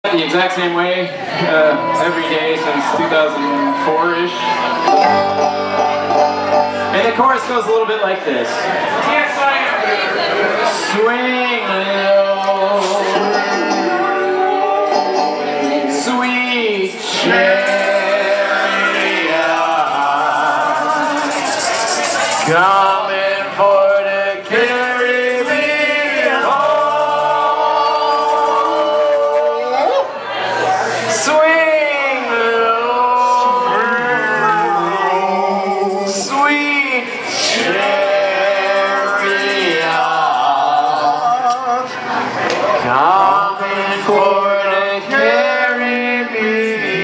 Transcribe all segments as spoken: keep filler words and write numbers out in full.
The exact same way uh, every day since two thousand four-ish. And the chorus goes a little bit like this. Swing low, sweet chariot, coming for to carry me home. Swing low, sweet chariot, coming for to carry me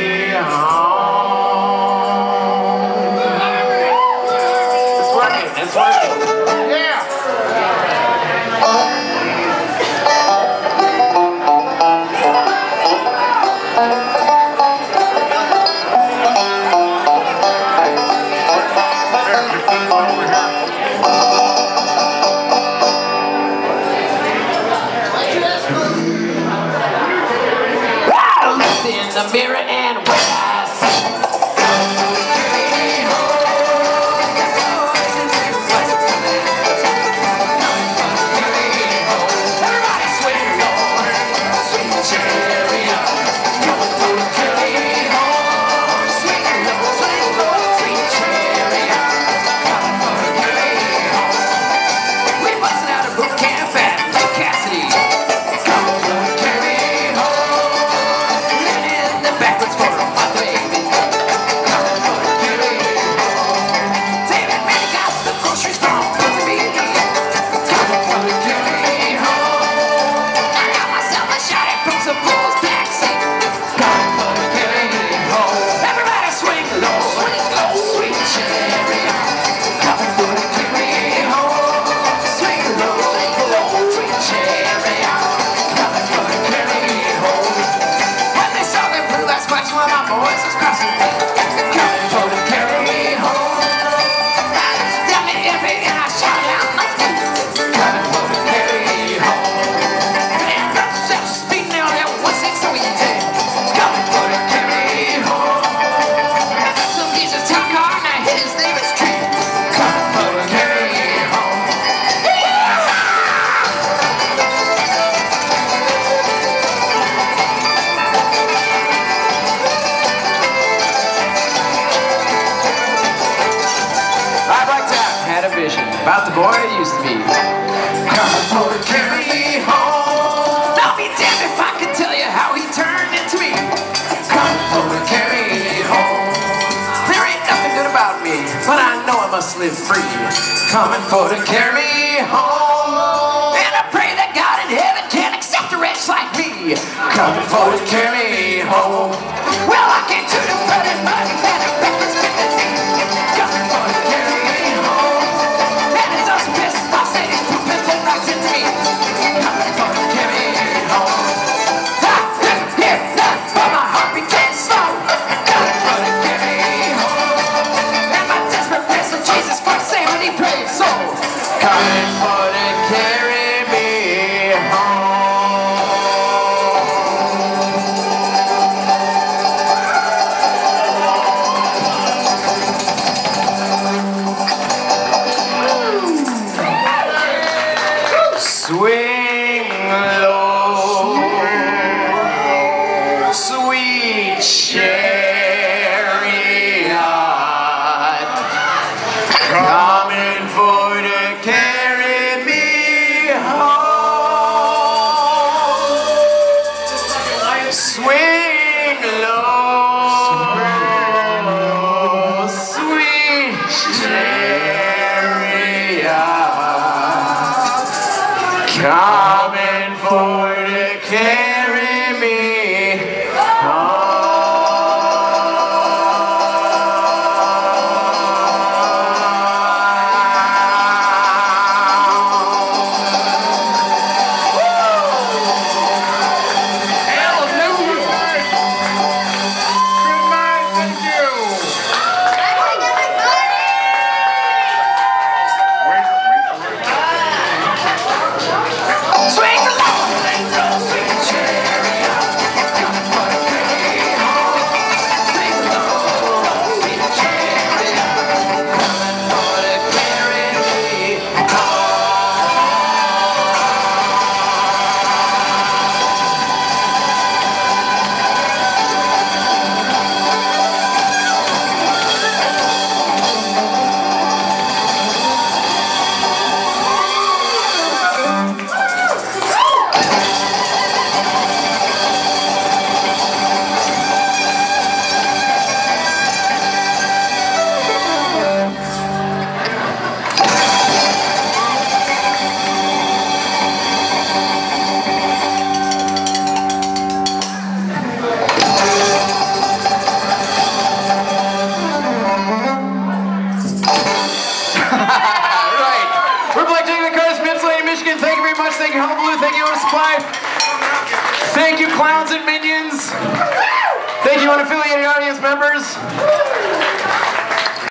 home. It's working, it's working. Yeah! In the mirror and when I see everybody swing Lord, sweet chariot, coming for to carry me home. Swing Lord, swing Lord, sweet chariot, coming for to carry me home. We busted out of boot camp at Lake Cassidy, coming for to carry me home. Backwards for a month, baby. Coming for to carry me home. David man got the groceries from me. Coming for to carry me home. I got myself a shot from some fool's backseat. Coming for to carry me home. Everybody swing low, swing low, sweet chariot. Coming for to carry me home. Swing low, swing low, sweet chariot. Coming for to carry me home. When they saw them blue lights flashing while my voice was crossing, coming for to carry me home. I just tell me every and I shout out like coming for to carry me home. And got yourself speeding down that one six so easy. Coming for to carry me home. Some geezer's town car and I hit his neighbor's tree. Coming for to carry me home. I blacked out and had a vision about the boy I used to be. Coming for to carry me home. I'll be damned if I could tell you how he turned into me. Coming for to carry me home. There ain't nothing good about me, but I know I must live free. Coming for to carry me home. And I pray that God in heaven can accept a wretch like me. Coming for to carry me home. Well, I came to the bread and mud and a backwards bending knee. Coming for to carry me home. And it's us pissed off saying he's pooping the rocks into me. Coming for to carry me home. I couldn't hear none, but my heartbeat can't slow. Coming for to carry me home. And my desperate prayers to Jesus for saving me brave soul. Coming for to carry me home. you, Hullabaloo. Thank you, Otus Supply. Thank you, clowns and minions. Thank you, unaffiliated audience members.